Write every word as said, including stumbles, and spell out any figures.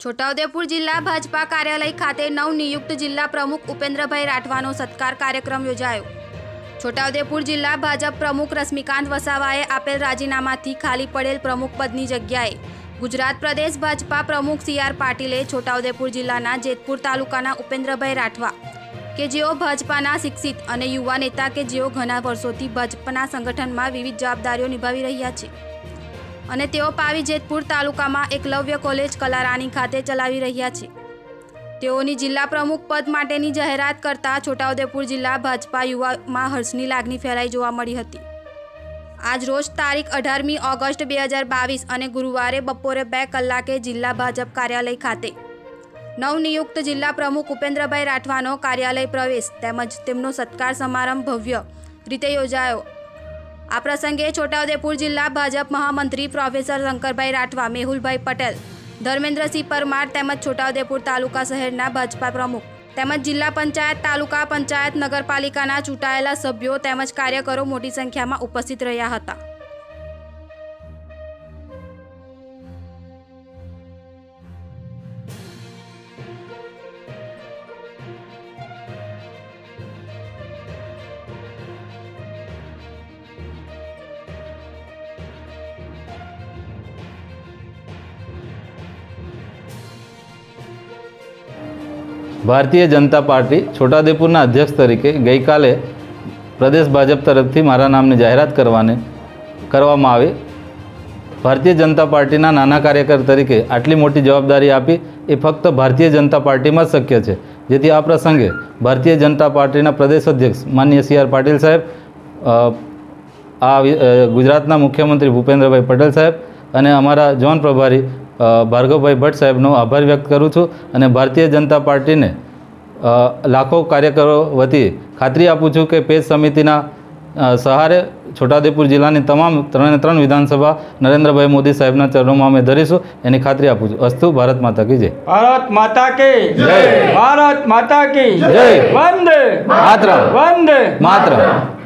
છોટાઉદેપુર જિલ્લા ભાજપા કાર્યાલય ખાતે નવનિયુક્ત જિલ્લા પ્રમુખ ઉપેન્દ્રભાઈ રાઠવાનો સત્કાર કાર્યક્રમ યોજાયો। છોટાઉદેપુર જિલ્લા ભાજપ પ્રમુખ રશ્મિકાંત વસાવાએ આપેલ રાજીનામાથી ખાલી પડેલ પ્રમુખ પદની જગ્યાએ ગુજરાત પ્રદેશ ભાજપા પ્રમુખ સી આર પાટીલે છોટાઉદેપુર જિલ્લાના જેતપુર તાલુકાના ઉપેન્દ્રભાઈ રાઠવા કે જેઓ ભાજપાના શિક્ષિત અને યુવા નેતા કે જેઓ ઘણા વર્ષોથી ભાજપના સંગઠનમાં વિવિધ જવાબદારીઓ નિભાવી રહ્યા છે અને તેઓ પાવી જેતપુર તાલુકામાં એકલવ્ય કોલેજ કલારાણી ખાતે ચલાવી રહ્યા છે। તેઓની જિલ્લા પ્રમુખ પદ માટેની જાહેરાત કરતા છોટાઉદેપુર જિલ્લા ભાજપા યુવામાં હર્ષની લાગણી ફેલાઈ જોવા મળી હતી। આજ રોજ તારીખ અઢારમી ઓગસ્ટ બે હજાર બાવીસ અને ગુરુવારે બપોરે બે કલાકે જિલ્લા ભાજપ કાર્યાલય ખાતે નવનિયુક્ત જિલ્લા પ્રમુખ ઉપેન્દ્રભાઈ રાઠવાનો કાર્યાલય પ્રવેશ તેમજ તેમનો સત્કાર સમારંભ ભવ્ય રીતે યોજાયો। આ પ્રસંગે છોટાઉદેપુર જિલ્લા ભાજપ મહામંત્રી પ્રોફેસર શંકરભાઈ રાઠવા, મેહુલભાઈ પટેલ, ધર્મેન્દ્રસિંહ પરમાર તેમજ છોટાઉદેપુર તાલુકા શહેરના ભાજપા પ્રમુખ તેમજ જિલ્લા પંચાયત, તાલુકા પંચાયત, નગરપાલિકાના ચૂંટાયેલા સભ્યો તેમજ કાર્યકરો મોટી સંખ્યામાં ઉપસ્થિત રહ્યા હતા। भारतीय जनता पार्टी छोटाउदेपुरना अध्यक्ष तरीके गई काले प्रदेश भाजप तरफथी मारा नामनी जाहेरात करवाने करवामां आवी। भारतीय जनता पार्टीना नाना कार्यकर तरीके आटली मोटी जवाबदारी आपी ए फक्त भारतीय जनता पार्टी में शक्य है। जेथी आ प्रसंगे भारतीय जनता पार्टीना प्रदेश अध्यक्ष माननीय सी आर पाटील साहेब, आ गुजरातना मुख्यमंत्री भूपेन्द्रभाई पटेल साहेब अने अमारा जोन प्रभारी भार्गवभाई भट्ट साहेबनो आभार व्यक्त करूँ छूँ और भारतीय जनता पार्टी ने लाखों कार्यकरो वती खातरी आपू छूँ कि पेज समितिना सहारे छोटाउदेपुर जिल्लानी तमाम त्रण त्रण विधानसभा नरेन्द्रभाई मोदी साहेबना चरणों में धरीशुं एनी खातरी आपू छूं। अस्तु। भारत माता की जय। भारत माता की जय। भारत माता की जय। वंदे मातरम। वंदे मातरम।